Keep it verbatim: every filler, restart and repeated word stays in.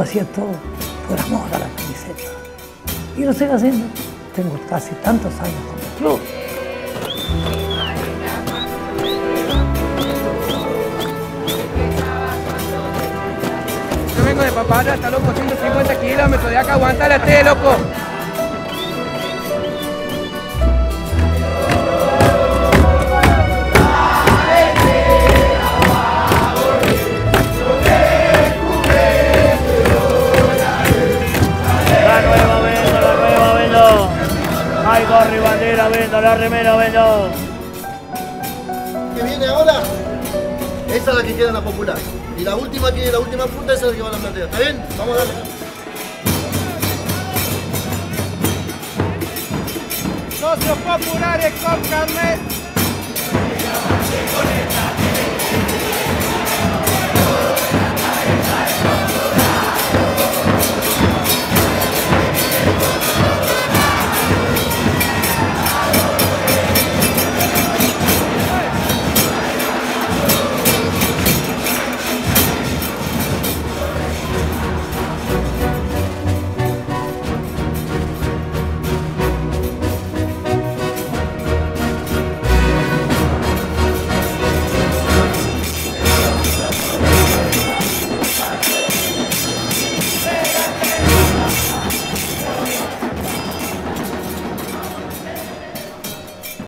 lo hacía todo por amor a la camiseta. Y lo sigo haciendo. Tengo casi tantos años con el club. Yo vengo de Papaya, está loco, ciento cincuenta kilómetros de acá, aguanta la T, loco. Ay, corre, bandera, vendo, la remera, vendo. ¿Qué viene ahora? Esa es la que queda en la popular. Y la última que la última punta esa es la que va a la platea. ¿Está bien? Vamos a darle. Socios populares con carnet.